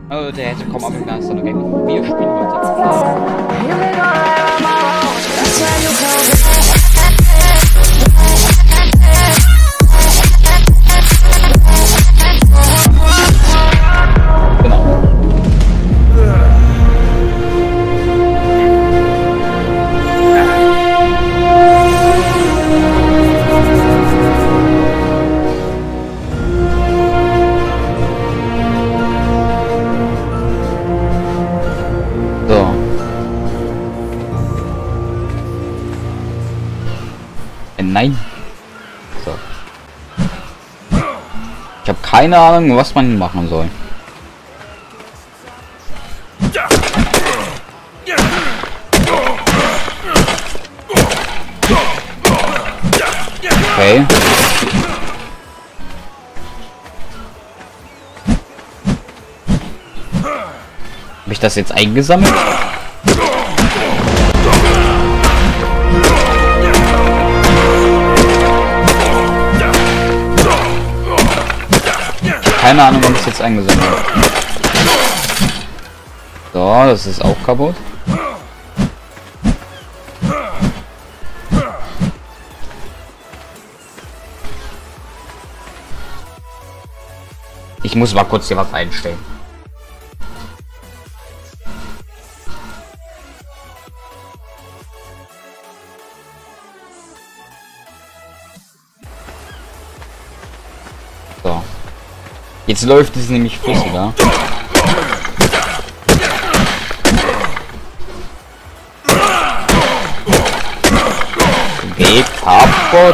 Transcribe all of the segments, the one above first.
Also der hätte kaum abgegangen, sondern wir spielen heute. Nein. So. Ich habe keine Ahnung, was man machen soll. Okay. Habe ich das jetzt eingesammelt? Keine Ahnung, ob ich es jetzt eingesammelt habe. So, das ist auch kaputt. Ich muss mal kurz hier was einstellen. So. Jetzt läuft es nämlich flüssiger. Geht kaputt.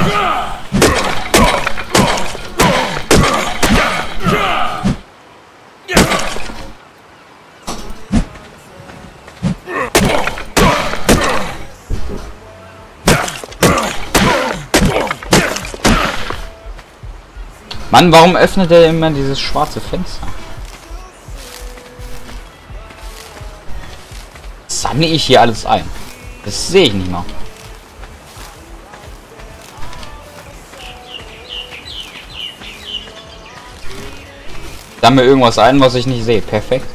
Mann, warum öffnet er immer dieses schwarze Fenster? Sammle ich hier alles ein? Das sehe ich nicht mal. Sammle irgendwas ein, was ich nicht sehe. Perfekt.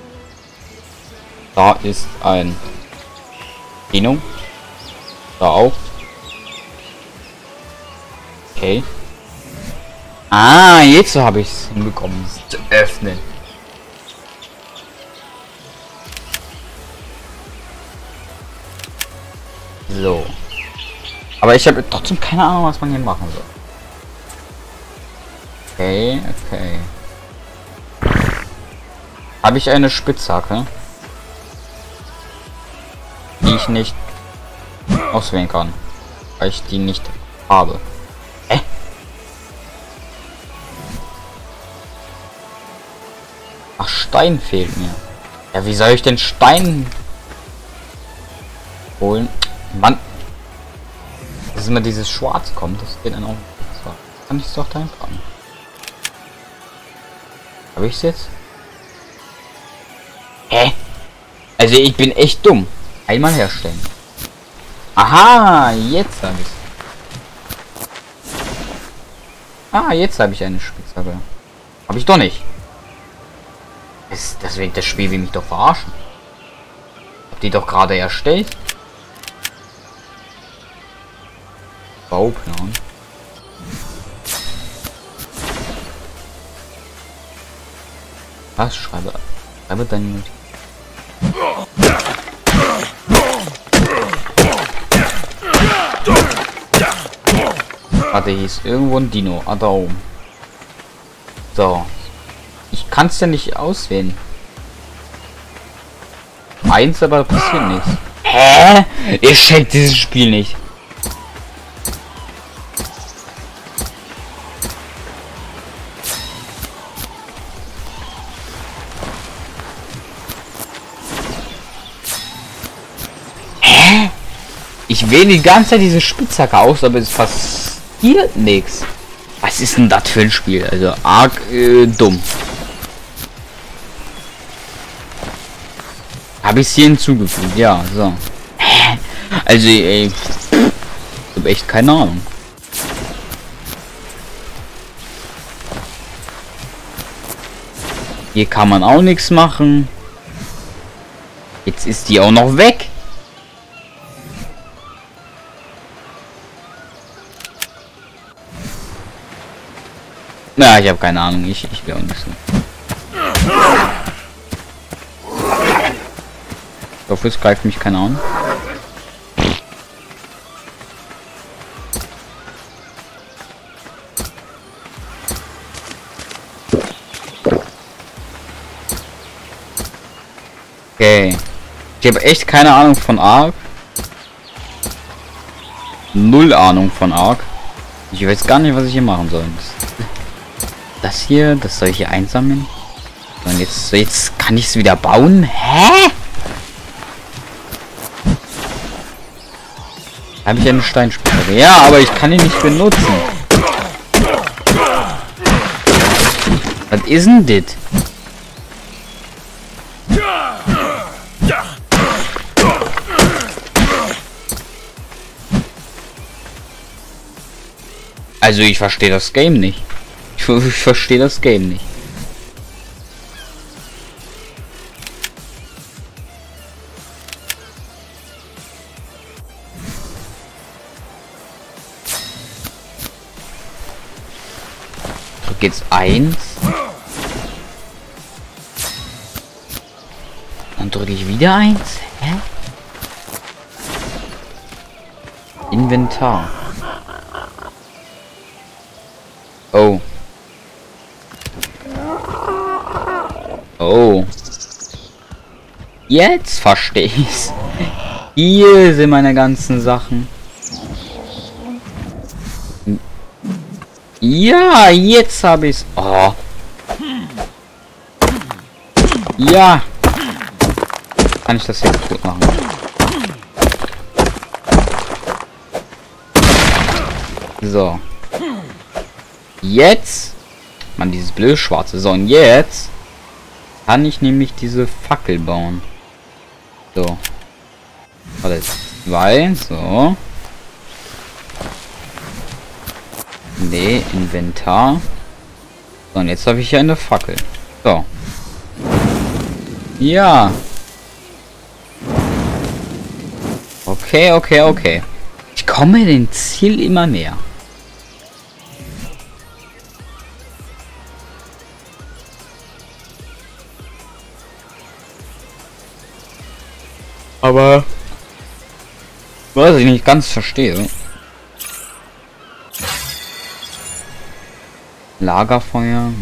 Da ist ein Kino. Da auch. Okay. Ah, jetzt habe ich es hinbekommen, es zu öffnen. So. Aber ich habe trotzdem keine Ahnung, was man hier machen soll. Okay, okay. Habe ich eine Spitzhacke, die ich nicht auswählen kann, weil ich die nicht habe. Ach, Stein fehlt mir. Ja, wie soll ich denn Stein holen? Mann. Das ist immer dieses Schwarz kommt. Das geht dann auch. So. Kann ich es doch da eintragen. Habe ich es jetzt? Hä? Also ich bin echt dumm. Einmal herstellen. Aha, jetzt habe ich es. Ah, jetzt habe ich eine Spitzhacke. Habe ich doch nicht. Deswegen das Spiel will mich doch verarschen. Hab die doch gerade erstellt. Bauplan. Was? Schreibe deine Notiz. Warte, hier ist irgendwo ein Dino. Ah, da oben. So. Ich kann es ja nicht auswählen. Eins, aber passiert nichts. Hä? Ihr checkt dieses Spiel nicht. Hä? Ich wähle die ganze Zeit diese Spitzhacke aus, aber es passiert nichts. Was ist denn das für ein Spiel? Also arg dumm. Habe ich es hier hinzugefügt? Ja, so. Also, ey, ich habe echt keine Ahnung. Hier kann man auch nichts machen. Jetzt ist die auch noch weg. Na, ich habe keine Ahnung. Ich will auch nicht so. Ich hoffe, es greift mich keiner an. Okay. Ich habe echt keine Ahnung von Ark. Null Ahnung von Ark. Ich weiß gar nicht, was ich hier machen soll. Das hier, das soll ich hier einsammeln. Und jetzt kann ich es wieder bauen. Hä? Habe ich eine Steinspitzhacke? Ja, aber ich kann ihn nicht benutzen. Was ist denn das? Also ich verstehe das Game nicht. Ich verstehe das Game nicht. Drück jetzt 1. Dann drücke ich wieder 1. Hä? Inventar. Oh. Oh. Jetzt verstehe ich's. Hier sind meine ganzen Sachen. Ja, jetzt habe ich's. Oh. Ja. Kann ich das jetzt gut machen? So. Jetzt, man, dieses blöde schwarze. So, und jetzt kann ich nämlich diese Fackel bauen. So. Warte, 2, so. Nee, Inventar. So, und jetzt habe ich hier eine Fackel. So. Ja. Okay, okay, okay. Ich komme dem Ziel immer näher. Aber was ich nicht ganz verstehe. Lagerfeuer.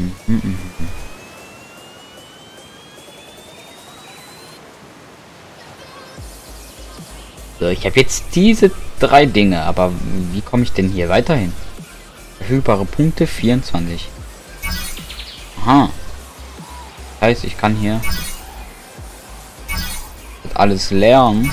So, ich habe jetzt diese 3 Dinge, aber wie komme ich denn hier weiterhin? Verfügbare Punkte 24. Aha. Das heißt, ich kann hier alles lernen.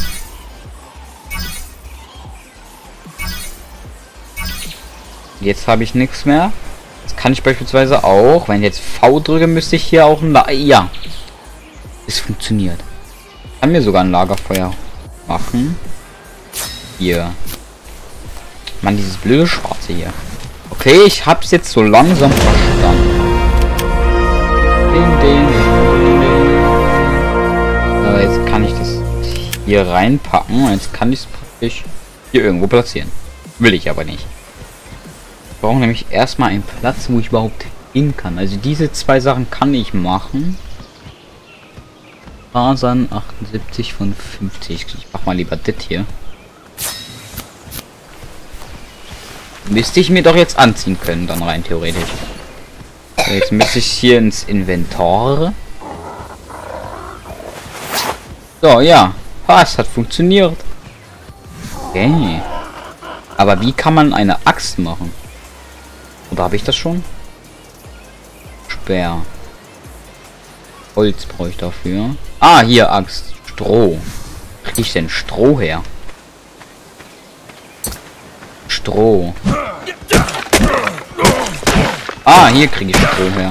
Jetzt habe ich nichts mehr. Das kann ich beispielsweise auch, wenn ich jetzt V drücke, müsste ich hier auch ein ja. Es funktioniert. Ich kann mir sogar ein Lagerfeuer machen. Hier. Mann, dieses blöde Schwarze hier. Okay, ich hab's jetzt so langsam verstanden. Aber jetzt kann ich das hier reinpacken und jetzt kann ich es praktisch hier irgendwo platzieren. Will ich aber nicht. Ich brauche nämlich erstmal einen Platz, wo ich überhaupt hin kann. Also diese 2 Sachen kann ich machen. Fasern 78 von 50. Ich mach mal lieber das hier. Müsste ich mir doch jetzt anziehen können, dann rein theoretisch. Jetzt müsste ich hier ins Inventar. So, ja. Es hat funktioniert. Okay. Aber wie kann man eine Axt machen? Oder habe ich das schon? Speer. Holz brauche ich dafür. Ah, hier Axt. Stroh. Wo kriege ich denn Stroh her? Stroh. Ah, hier kriege ich Stroh her.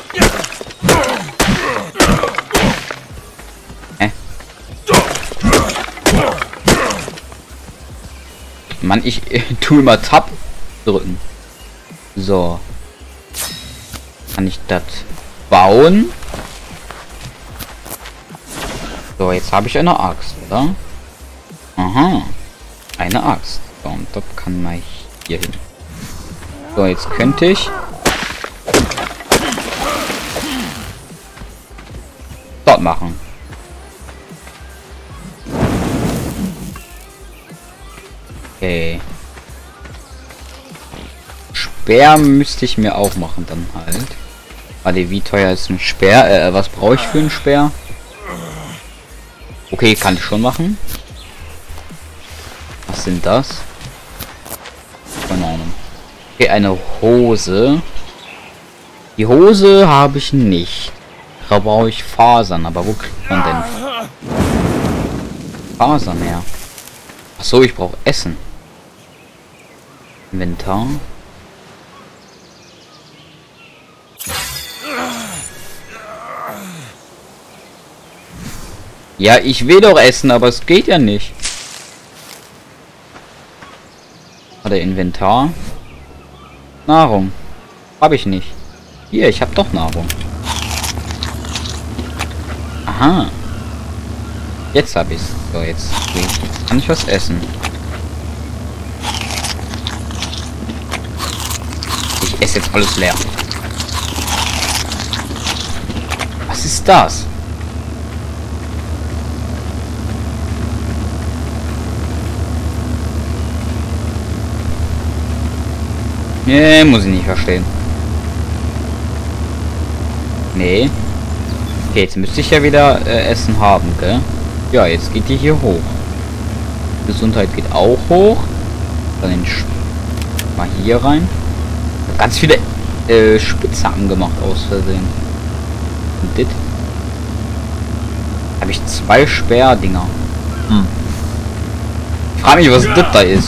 Hä? Mann, ich tue immer Tab drücken. So. Kann ich das bauen? So, jetzt habe ich eine Axt, oder? Aha. Eine Axt. So, und das kann man hier hin. So, jetzt könnte ich... dort machen. Okay. Speer müsste ich mir auch machen dann halt. Warte, wie teuer ist ein Speer? Was brauche ich für einen Speer? Okay, kann ich schon machen. Was sind das? Keine Ahnung. Okay, eine Hose. Die Hose habe ich nicht. Da brauche ich Fasern, aber wo kriegt man denn Fasern her? Achso, ich brauche Essen. Inventar. Ja, ich will doch essen, aber es geht ja nicht. Warte, Inventar. Nahrung. Habe ich nicht. Hier, ich habe doch Nahrung. Aha. Jetzt habe ich's. So, jetzt kann ich was essen. Ich esse jetzt alles leer. Was ist das? Nee, muss ich nicht verstehen. Nee. Okay, jetzt müsste ich ja wieder Essen haben, gell? Ja, jetzt geht die hier hoch. Gesundheit geht auch hoch. Dann den mal hier rein. Ganz viele Spitzhacken gemacht aus Versehen. Und dit. Habe ich 2 Sperrdinger. Ich frage mich, was das da ist.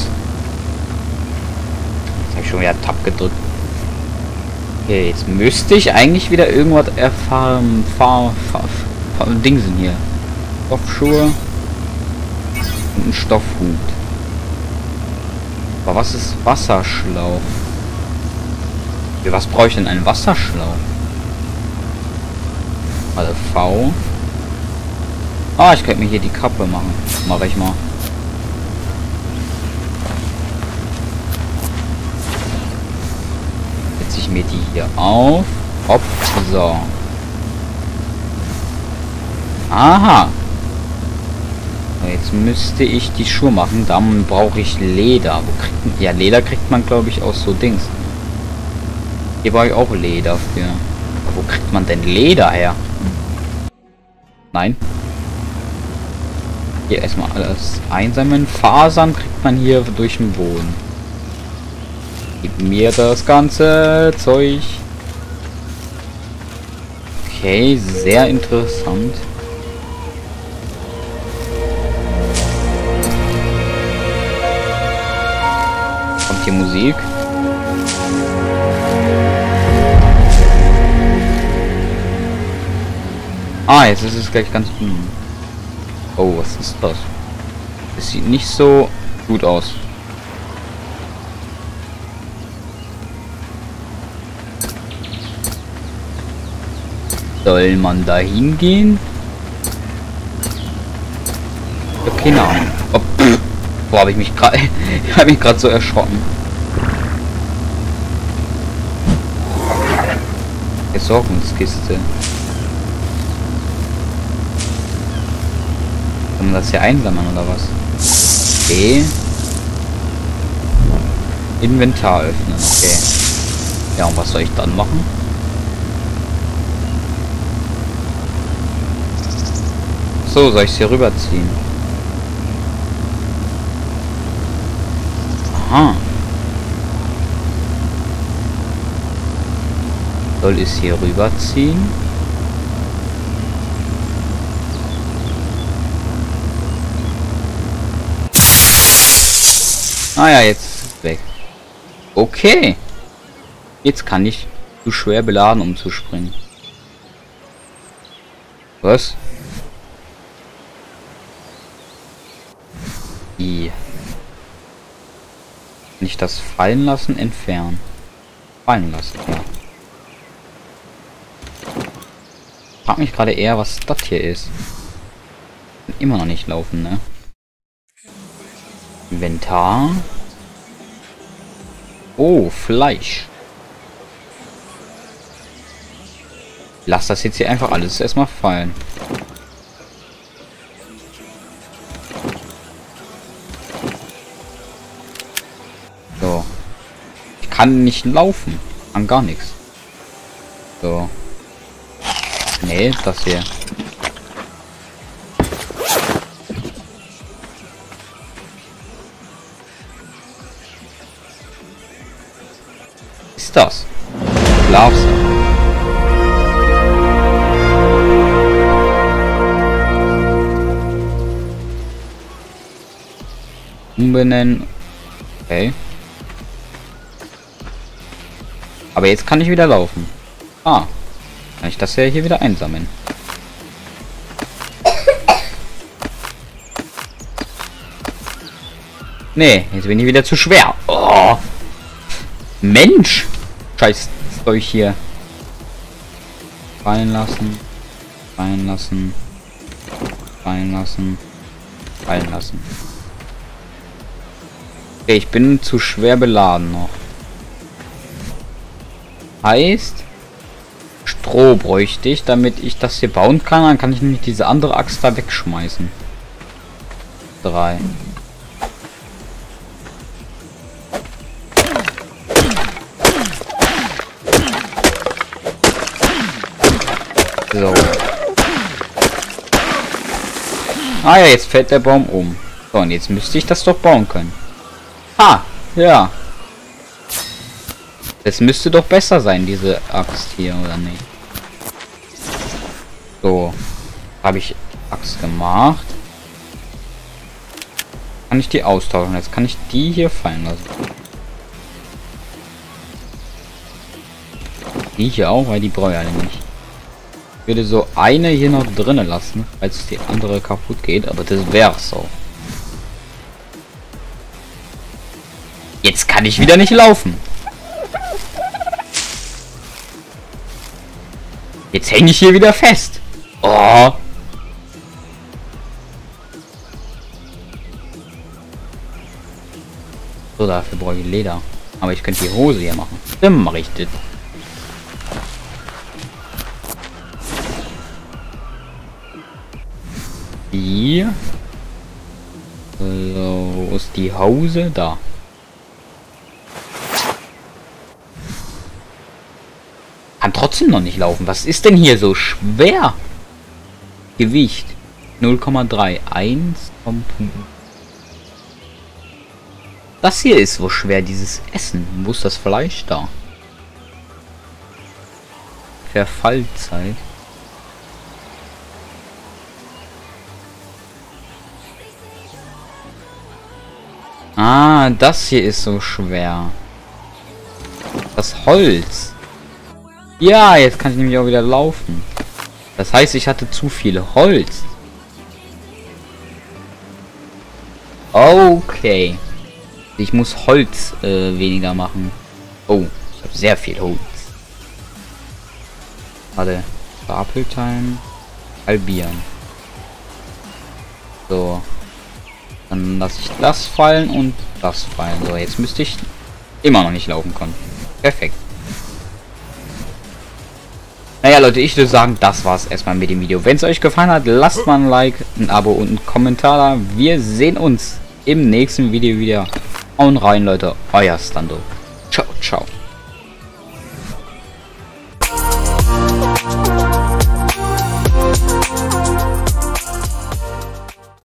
Jetzt habe ich schon wieder Tab gedrückt. Okay, jetzt müsste ich eigentlich wieder irgendwas erfahren. Dingsen hier. Stoffschuhe. Und ein Stoffhut. Aber was ist Wasserschlauch? Für was brauche ich denn einen Wasserschlauch? Also V. Ah, ich könnte mir hier die Kappe machen. Mache ich mal. Setze ich mir die hier auf. Hopp. So. Aha. So, jetzt müsste ich die Schuhe machen. Dann brauche ich Leder. Ja, Leder kriegt man, glaube ich, aus so Dings. Hier brauche ich auch Leder für. Aber wo kriegt man denn Leder her? Nein. Hier erstmal alles einsammeln. Fasern kriegt man hier durch den Boden. Gib mir das ganze Zeug. Okay, sehr interessant. Kommt hier Musik? Ah, jetzt ist es gleich ganz... Oh, was ist das? Das sieht nicht so gut aus. Soll man da hingehen? Ich hab keine Ahnung. Oh, boah, habe ich mich gerade so erschrocken. Versorgungskiste. Kann man das hier einsammeln oder was? Okay. Inventar öffnen, okay. Ja, und was soll ich dann machen? So, soll ich es hier rüberziehen? Aha. Soll ich es hier rüberziehen? Ah ja, jetzt ist es weg. Okay. Jetzt kann ich zu schwer beladen, um zu springen. Was? Nicht das fallen lassen, entfernen. Fallen lassen, ja. Ich frage mich gerade eher, was das hier ist. Immer noch nicht laufen, ne? Inventar. Oh, Fleisch. Lass das jetzt hier einfach alles erstmal fallen. So. Ich kann nicht laufen. An gar nichts. So. Nee, das hier. Ist das? Schlafsack. Umbenennen. Okay. Aber jetzt kann ich wieder laufen. Ah. Kann ich das ja hier wieder einsammeln. Nee, jetzt bin ich wieder zu schwer. Oh. Mensch! Scheiß euch hier. Fallen lassen. Fallen lassen. Fallen lassen. Fallen lassen. Okay, ich bin zu schwer beladen noch. Heißt, Stroh bräuchte ich, damit ich das hier bauen kann. Dann kann ich nämlich diese andere Axt da wegschmeißen. 3. So. Ah ja, jetzt fällt der Baum um. So, und jetzt müsste ich das doch bauen können. Ha! Ja. Es müsste doch besser sein, diese Axt hier, oder nicht? So. Habe ich Axt gemacht. Kann ich die austauschen? Jetzt kann ich die hier fallen lassen. Die hier auch, weil die brauche ich alle nicht. Ich würde so eine hier noch drinnen lassen, falls die andere kaputt geht, aber das wäre so. Jetzt kann ich wieder nicht laufen. Jetzt hänge ich hier wieder fest. Oh. So, dafür brauche ich Leder. Aber ich könnte die Hose hier machen. Dann mache ich das. Hier. So, wo ist die Hose? Da. Kann trotzdem noch nicht laufen. Was ist denn hier so schwer? Gewicht 0,3. 1. Das hier ist so schwer, dieses Essen. Wo ist das Fleisch da? Verfallzeit. Ah, das hier ist so schwer. Das Holz. Ja, jetzt kann ich nämlich auch wieder laufen. Das heißt, ich hatte zu viel Holz. Okay. Ich muss Holz weniger machen. Oh, ich habe sehr viel Holz. Warte. Stapelteilen. Halbieren. So. Dann lasse ich das fallen und das fallen. So, jetzt müsste ich immer noch nicht laufen können. Perfekt. Naja, Leute, ich würde sagen, das war's erstmal mit dem Video. Wenn es euch gefallen hat, lasst mal ein Like, ein Abo und einen Kommentar da. Wir sehen uns im nächsten Video wieder. Hauen rein, Leute. Euer Stando. Ciao, ciao.